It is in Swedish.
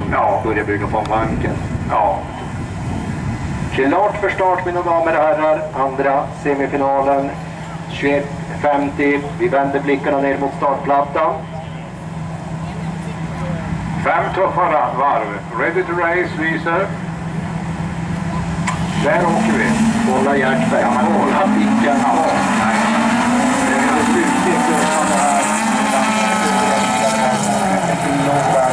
Ja. Börjar bygga på banken. Ja. Klart för start, mina damer och herrar. Andra semifinalen 21:50. Vi vänder blickarna ner mot startplattan. 5 tuffa varv. Ready to race, visar. Där åker vi. Hålla Hjärtberg. Ja, men hålla blicken. Ja. Det är slutligt.